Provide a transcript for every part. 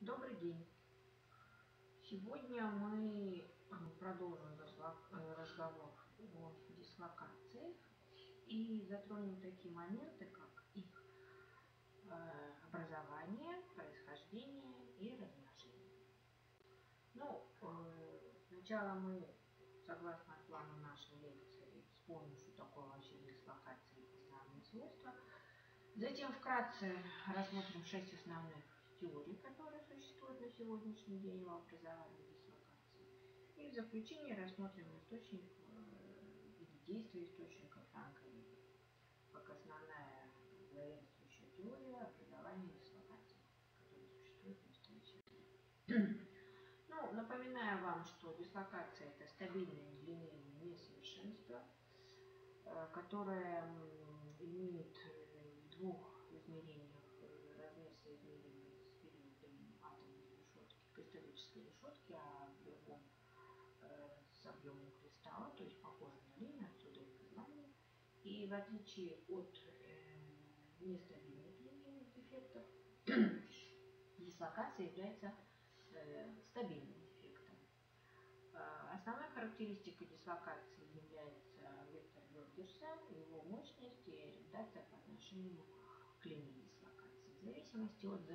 Добрый день! Сегодня мы продолжим разговор о дислокациях и затронем такие моменты, как их образование, происхождение и размножение. Сначала мы, согласно плану нашей лекции, вспомним, что такое вообще дислокация и основные свойства. Затем вкратце рассмотрим 6 основных теорий, которые существуют на сегодняшний день в образовании дислокации. И в заключение рассмотрим источник или действия источников Франка-Рида, как основная главенствующая теория образования дислокации, которая существует в настоящее время. Напоминаю вам, что дислокация – это стабильное нелинейное несовершенство, которое имеет в двух измерениях размер соизмеримый с периодом атомной решетки, кристаллической решетки, а в другом с объемом кристалла, то есть похоже на линию, отсюда и название. И в отличие от нестабильных линейных дефектов, дислокация является стабильным дефектом. Основной характеристикой дислокации является вектор Бёргерса, его мощность и ориентация по отношению к линии дислокации. В зависимости от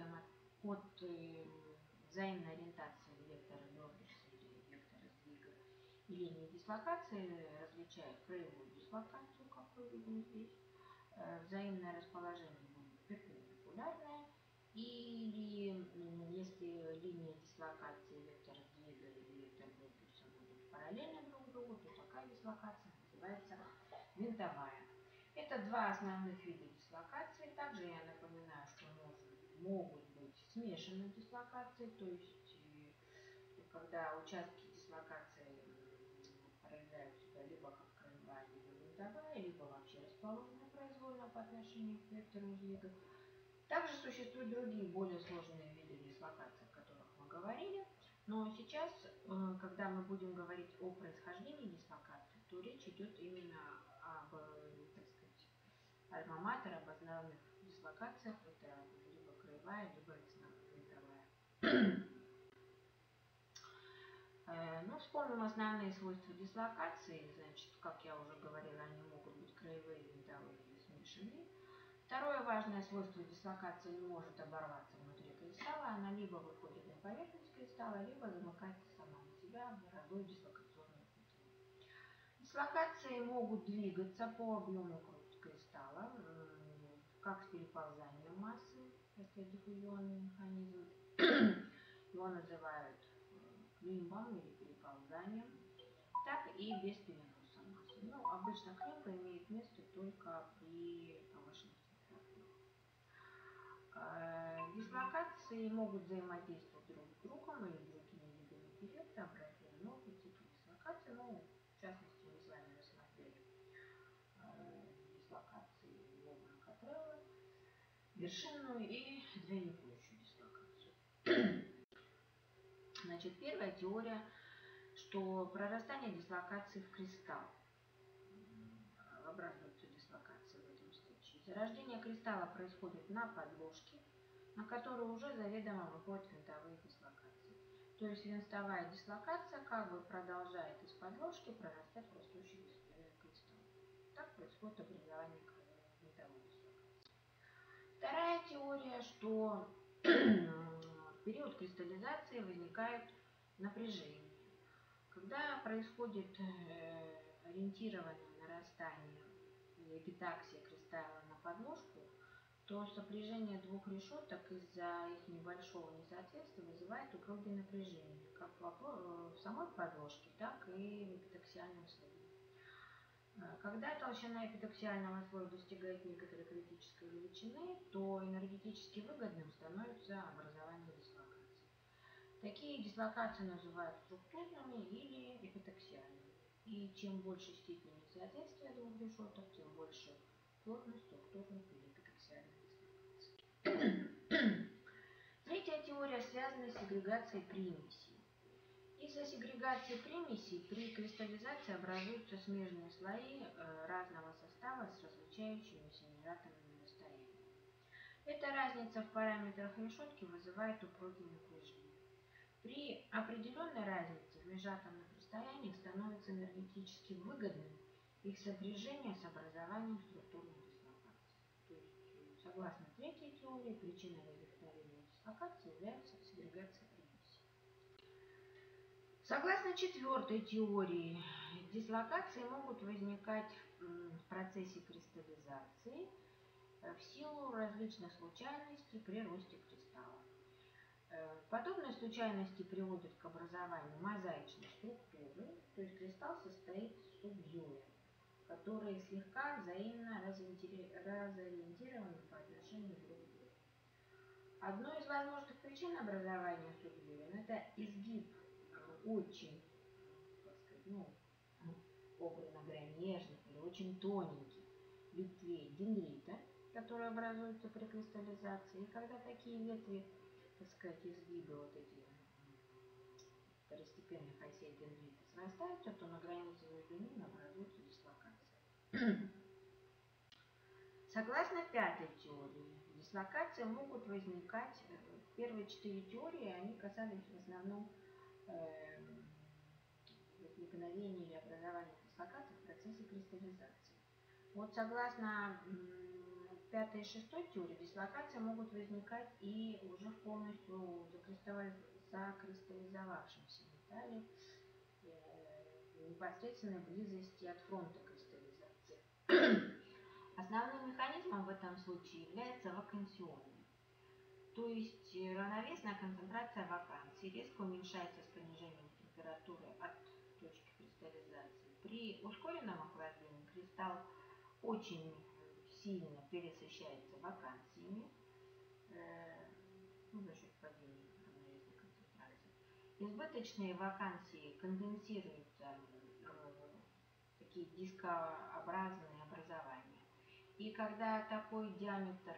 взаимной ориентации вектора Бёргерса или вектора сдвига и линии дислокации различают краевую дислокацию, как мы видим здесь. Взаимное расположение будет перпендикулярное, или если линия дислокации вектора сдвига и вектор Бёргерса будут параллельны друг другу, то такая дислокация называется винтовая. Это два основных вида дислокации. Также я напоминаю, что могут быть смешанные дислокации, то есть когда участки дислокации проявляют себя либо как краевая, либо винтовая, либо вообще расположены произвольно по отношению к вектору сдвига. Также существуют другие более сложные виды дислокации, о которых мы говорили. Но сейчас, когда мы будем говорить о происхождении дислокации, то речь идет именно об, так сказать, альма-матер, об основных дислокациях. Это либо краевая, либо винтовая. Вспомним основные свойства дислокации. Значит, как я уже говорила, они могут быть краевые, винтовые или смешанные. Второе важное свойство дислокации: не может оборваться внутри кристалла. Она либо выходит на поверхность кристалла, либо замыкается сама на себя, образуя дислокационную петлю. Дислокации могут двигаться по объему кристалла, как с переползанием массы, если диффузионный механизм. Его называют климбом или переползанием, так и без переноса массы. Обычно климба имеет место только при повышенных температурах. Дислокации могут взаимодействовать друг с другом или другими видами дефекта, образуя новые типы дислокации. В частности, мы с вами рассмотрели дислокации Лобмана-Котрелла, вершинную и двойникующую дислокацию. Значит, первая теория, что прорастание дислокации в кристалл образуется дислокация в этом случае. Зарождение кристалла происходит на подложке, на которую уже заведомо выходят винтовые дислокации. То есть винтовая дислокация как бы продолжает из подложки прорастать в растущий кристалл. Так происходит образование винтовой дислокации. Вторая теория, что в период кристаллизации возникает напряжение. Когда происходит ориентированное нарастание или эпитаксия кристалла на подложку, то сопряжение двух решеток из-за их небольшого несоответствия вызывает упругие напряжения, как в самой подложке, так и в эпитаксиальном слое. Когда толщина эпитаксиального слоя достигает некоторой критической величины, то энергетически выгодным становится образование дислокации. Такие дислокации называют структурными или эпитаксиальными. И чем больше степень несоответствия двух решеток, тем больше плотность структурных или эпитаксиальных дислокаций. Третья теория связана с сегрегацией примесей. Из-за сегрегации примесей при кристаллизации образуются смежные слои разного состава с различающимися межатомными расстояниями. Эта разница в параметрах решетки вызывает упругие напряжения. При определенной разнице в межатомных расстояниях становится энергетически выгодным их сопряжение с образованием структурной дислокации. То есть, согласно третьей теории, причиной возникновения дислокации является сегрегация примесей. Согласно четвертой теории, дислокации могут возникать в процессе кристаллизации в силу различных случайностей при росте кристалла. Подобные случайности приводят к образованию мозаичной структуры, то есть кристалл состоит из субзоев, которые слегка взаимно разориентированы по отношению друг к другу. Одной из возможных причин образования субзоев – это изгиб очень, как сказать, огненно-нежных или очень тоненьких ветвей дендрита, которые образуются при кристаллизации. И когда такие ветви, так сказать, изгибы вот эти второстепенных осей дендрита срастаются, то на границе между ними образуется дислокация. Согласно пятой теории, дислокации могут возникать, первые 4 теории, они касались в основном возникновения или образования дислокаций в процессе кристаллизации. Вот согласно пятой и шестой теории, дислокации могут возникать и уже в полностью закристаллизовавшемся металле в непосредственной близости от фронта кристаллизации. Основным механизмом в этом случае является вакансионный. То есть равновесная концентрация вакансии резко уменьшается с понижением температуры от точки кристаллизации. При ускоренном охлаждении кристалл очень сильно пересыщается вакансиями за счет падения равновесной концентрации. Избыточные вакансии конденсируются в такие дискообразные образования. И когда такой диаметр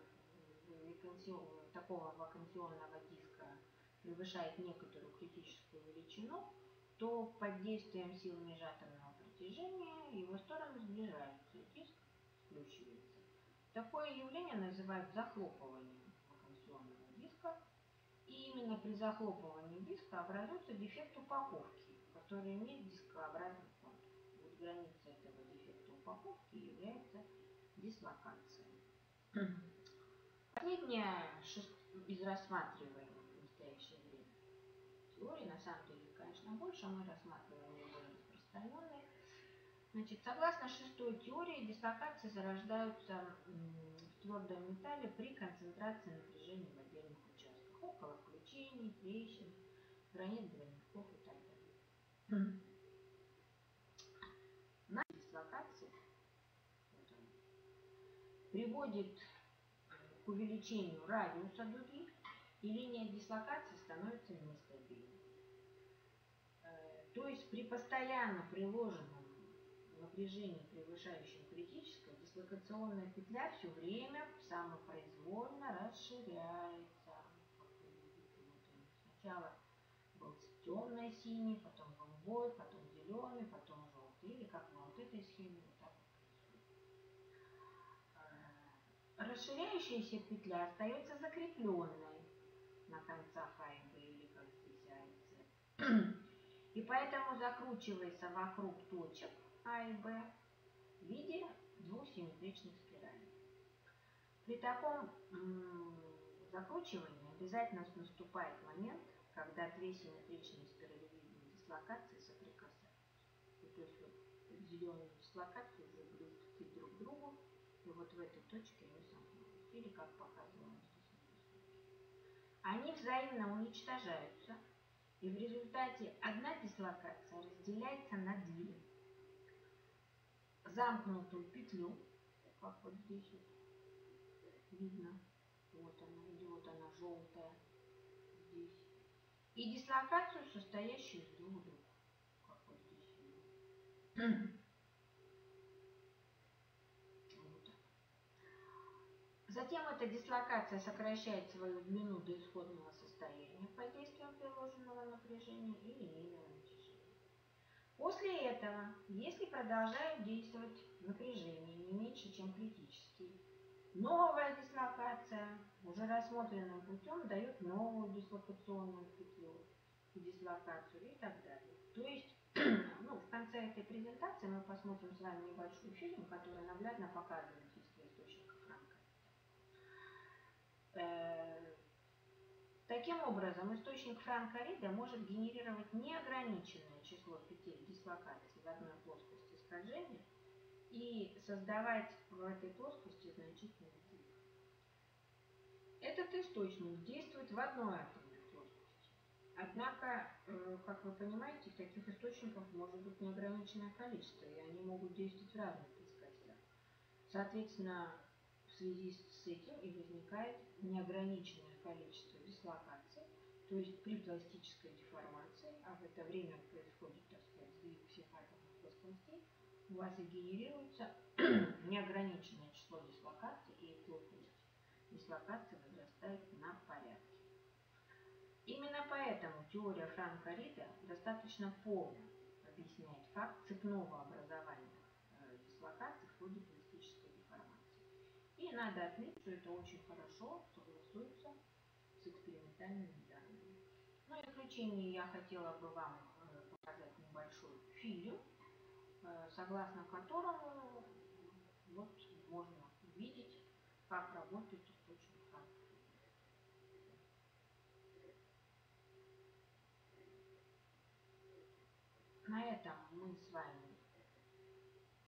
такого вакансионного диска превышает некоторую критическую величину, то под действием сил межатомного притяжения его стороны сближаются, и диск сплющивается. Такое явление называют захлопыванием вакансионного диска. И именно при захлопывании диска образуется дефект упаковки, который имеет дискообразный контур. Вот граница этого дефекта упаковки является дислокацией. Последняя из рассматриваемых в настоящее время теорий, на самом деле, конечно, больше, мы рассматриваем более распространенные. Значит, согласно шестой теории, дислокации зарождаются в твердом металле при концентрации напряжения в отдельных участках, около включений, трещин, гранит, гранитков и так далее. На дислокации приводит к увеличению радиуса дуги, и линия дислокации становится нестабильной. То есть при постоянно приложенном напряжении, превышающем критическое, дислокационная петля все время самопроизвольно расширяется. Как вы видите, вот он сначала был темно-синий, потом голубой, потом зеленый, потом желтый. Или как на вот этой схеме вот так вот. Расширяющаяся петля остается закрепленной на концах А и Б, или как здесь А и С. И поэтому закручивается вокруг точек А и Б в виде двух симметричных спиралей. При таком закручивании обязательно наступает момент, когда две симметричные спиралевидные дислокации соприкасаются. То есть вот зеленые дислокации уже близки друг к другу, и вот в этой точке они сомкнулись. Или как показываем здесь на рисунке. Они взаимно уничтожаются, и в результате одна дислокация разделяется на две. Замкнутую петлю, как вот здесь вот видно, вот она, или вот она желтая здесь, и дислокацию, состоящую из двух дуг, как вот здесь видно. Вот так. Затем эта дислокация сокращает свою длину до исходного состояния под действием приложенного напряжения и линейного натяжения. После этого, если продолжает действовать напряжение не меньше, чем критический, Новая дислокация уже рассмотренным путем дает новую дислокационную петлю и дислокацию и так далее. То есть, ну, в конце этой презентации мы посмотрим с вами небольшой фильм, который наглядно показывает действие источника Франка. Таким образом, источник Франка Рида может генерировать неограниченное число петель дислокации в одной плоскости скольжения и создавать в этой плоскости значительный сдвиг. Этот источник действует в одной атомной плоскости. Однако, как вы понимаете, таких источников может быть неограниченное количество, и они могут действовать в разных плоскостях. Соответственно, в связи с этим и возникает неограниченное количество дислокаций, то есть при пластической деформации, а в это время происходит, так сказать, сдвиг всех атомных плоскостей, у вас и генерируется неограниченное число дислокаций, и плотность дислокации возрастает на порядке. Именно поэтому теория Франка Рида достаточно полно объясняет факт цепного образования дислокаций в ходе пластической деформации. И надо отметить, что это очень хорошо согласуется с экспериментальными данными. Ну и в заключение я хотела бы вам показать небольшой фильм, согласно которому вот можно увидеть, как работает источник Франка. На этом мы с вами